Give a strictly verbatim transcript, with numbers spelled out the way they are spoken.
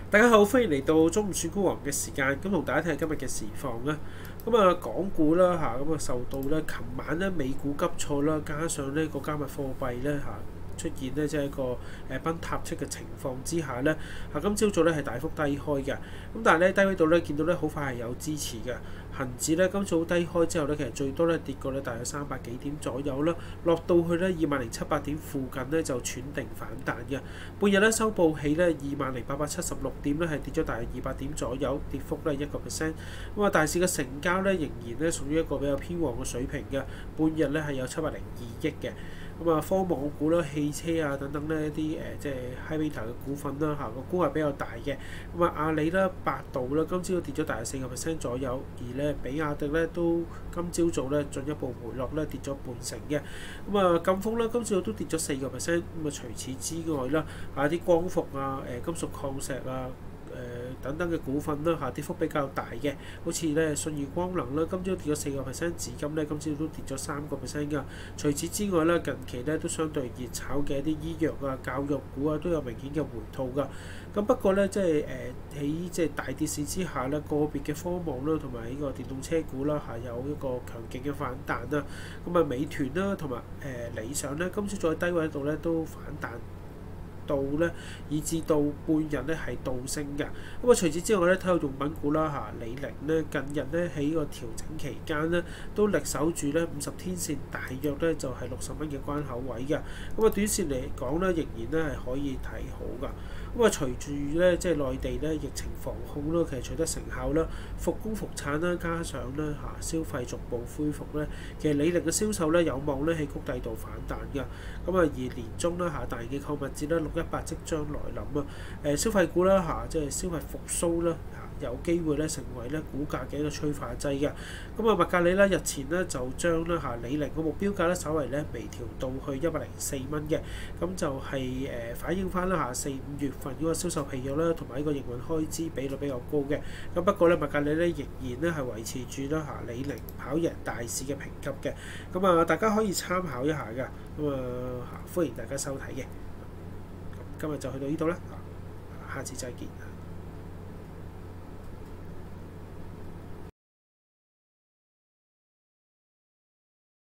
大家好，歡迎嚟到中午選股王嘅時間，咁同大家睇下今日嘅市況啦。咁啊，港股啦嚇，咁啊受到咧，琴晚咧美股急挫啦，加上呢個加密貨幣咧嚇出現咧即係一個誒崩塌式嘅情況之下咧，嚇今朝早咧係大幅低開嘅。咁但係咧低位度咧見到咧好快係有支持嘅。恒指咧今早低開之後咧，其實最多咧跌過咧大約三百幾點左右啦，落到去咧二萬零七百點附近咧就喘定反彈嘅。半日咧收報起咧二萬零八百七十六點咧，係跌咗大約二百點左右，跌幅咧一個 percent。咁啊，大市嘅成交咧仍然咧屬於一個比較偏旺嘅水平嘅，半日咧係有七百零二億嘅。咁啊，科網股啦、汽車啊等等呢一啲誒即係 high beta 嘅股份啦嚇，個估係比較大嘅。咁啊，阿里啦、百度啦，今朝都跌咗大約四個 percent 左右，而咧比亞迪咧都今朝早咧進一步回落咧，跌咗半成嘅。咁啊，贛鋒啦，今朝都跌咗四個 percent。咁啊，除此之外啦，啊啲光伏啊、誒金屬礦石啊、誒、呃、等等嘅股份啦嚇，跌幅比較大嘅，好似咧信義光能啦，今朝跌咗四個 percent，紫金咧今朝都跌咗三個 percent 㗎。除此之外咧，近期咧都相對熱炒嘅一啲醫藥啊、教育股啊，都有明顯嘅回吐㗎。咁不過咧，即係誒喺即係大跌市之下咧，個別嘅科網啦，同埋呢個電動車股啦嚇，有一個強勁嘅反彈啦。咁啊，美團啦同埋誒理想咧，今朝在低位度咧都反彈到咧，以至到半日咧係倒升嘅。咁啊，除此之外咧，體育用品股啦嚇，李寧咧近日咧喺個調整期間咧，都力守住咧五十天線，大約咧就係六十蚊嘅關口位嘅。咁啊，短線嚟講咧，仍然咧係可以睇好㗎。咁啊，隨住咧即係內地咧疫情防控啦，其實取得成效啦，復工復產啦，加上咧嚇消費逐步恢復咧，其實李寧嘅銷售咧有望咧喺谷底度反彈㗎。咁啊，而年中啦嚇大型嘅購物節咧六一八即將來臨啊！誒消費股啦嚇，即係消費復甦啦嚇，有機會咧成為咧股價嘅一個催化劑嘅。咁啊，麥格里啦日前咧就將咧嚇李寧嘅目標價咧稍為咧微調到去一百零四蚊嘅，咁就係誒反映翻啦嚇四五月份嗰個銷售疲弱啦，同埋呢個營運開支比率比較高嘅。咁不過咧麥格里咧仍然咧係維持住啦嚇李寧跑贏大市嘅評級嘅。咁啊，大家可以參考一下㗎。咁啊嚇，歡迎大家收睇嘅。今日就去到呢度啦，下次再見。